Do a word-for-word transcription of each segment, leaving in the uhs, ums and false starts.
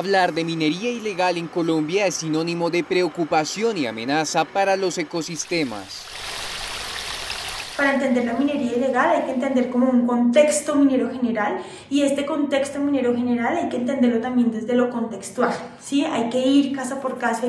Hablar de minería ilegal en Colombia es sinónimo de preocupación y amenaza para los ecosistemas. Para entender la minería ilegal hay que entender como un contexto minero general, y este contexto minero general hay que entenderlo también desde lo contextual, ¿sí? Hay que ir casa por casa.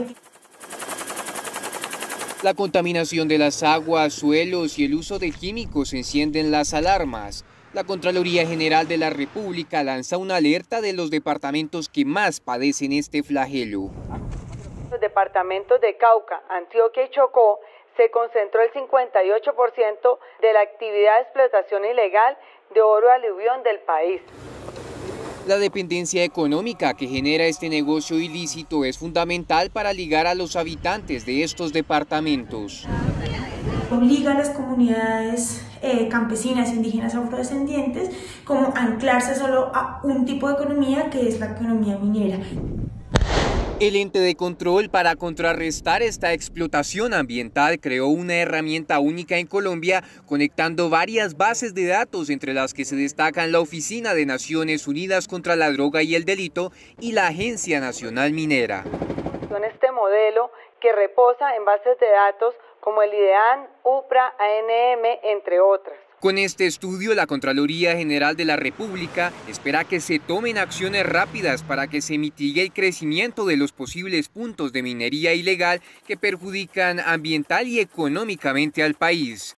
La contaminación de las aguas, suelos y el uso de químicos encienden las alarmas. La Contraloría General de la República lanza una alerta de los departamentos que más padecen este flagelo. Los departamentos de Cauca, Antioquia y Chocó se concentró el cincuenta y ocho por ciento de la actividad de explotación ilegal de oro aluvión del país. La dependencia económica que genera este negocio ilícito es fundamental para ligar a los habitantes de estos departamentos. Obliga a las comunidades eh, campesinas e indígenas afrodescendientes como a anclarse solo a un tipo de economía, que es la economía minera. El ente de control para contrarrestar esta explotación ambiental creó una herramienta única en Colombia, conectando varias bases de datos, entre las que se destacan la Oficina de Naciones Unidas contra la Droga y el Delito y la Agencia Nacional Minera. Con este modelo que reposa en bases de datos como el IDEAN, UPRA, A N M, entre otras. Con este estudio, la Contraloría General de la República espera que se tomen acciones rápidas para que se mitigue el crecimiento de los posibles puntos de minería ilegal que perjudican ambiental y económicamente al país.